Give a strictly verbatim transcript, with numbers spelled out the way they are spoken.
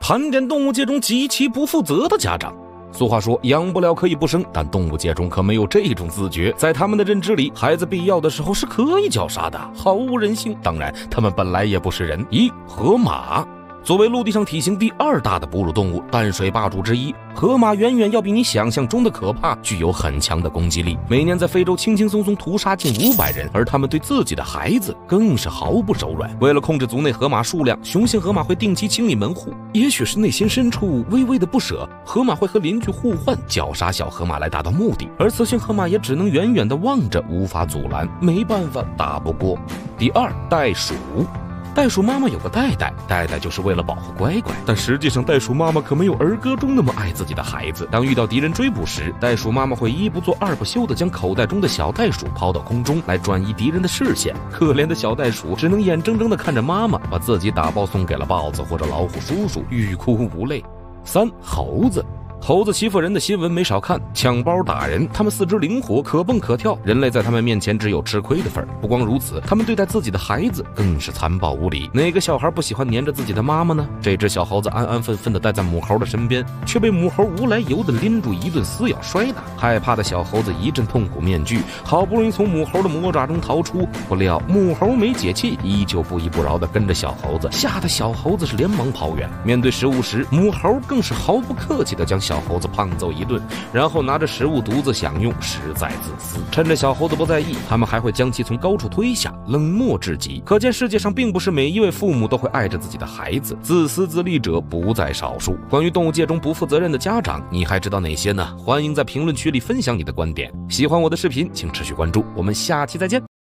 盘点动物界中极其不负责的家长。俗话说，养不了可以不生，但动物界中可没有这种自觉。在他们的认知里，孩子必要的时候是可以绞杀的，毫无人性。当然，他们本来也不是人。一、河马。作为陆地上体型第二大的哺乳动物，淡水霸主之一，河马远远要比你想象中的可怕，具有很强的攻击力。每年在非洲轻轻松松屠杀近五百人，而他们对自己的孩子更是毫不手软。为了控制族内河马数量，雄性河马会定期清理门户。也许是内心深处微微的不舍，河马会和邻居互换，绞杀小河马来达到目的，而雌性河马也只能远远地望着，无法阻拦，没办法，打不过。第二，袋鼠。袋鼠妈妈有个袋袋，袋袋就是为了保护乖乖，但实际上袋鼠妈妈可没有儿歌中那么爱自己的孩子。当遇到敌人追捕时，袋鼠妈妈会一不做二不休地将口袋中的小袋鼠抛到空中，来转移敌人的视线。可怜的小袋鼠只能眼睁睁地看着妈妈把自己打包送给了豹子或者老虎叔叔，欲哭无泪。三、猴子。猴子欺负人的新闻没少看，抢包打人，它们四肢灵活，可蹦可跳，人类在它们面前只有吃亏的份儿。不光如此，它们对待自己的孩子更是残暴无理。哪个小孩不喜欢黏着自己的妈妈呢？这只小猴子安安分分地待在母猴的身边，却被母猴无来由地拎住一顿撕咬摔打。害怕的小猴子一阵痛苦面具，好不容易从母猴的魔爪中逃出，不料母猴没解气，依旧不依不饶地跟着小猴子，吓得小猴子是连忙跑远。面对食物时，母猴更是毫不客气地将小猴子胖揍一顿，然后拿着食物独自享用，实在自私。趁着小猴子不在意，他们还会将其从高处推下，冷漠至极。可见世界上并不是每一位父母都会爱着自己的孩子，自私自利者不在少数。关于动物界中不负责任的家长，你还知道哪些呢？欢迎在评论区里分享你的观点。喜欢我的视频，请持续关注，我们下期再见。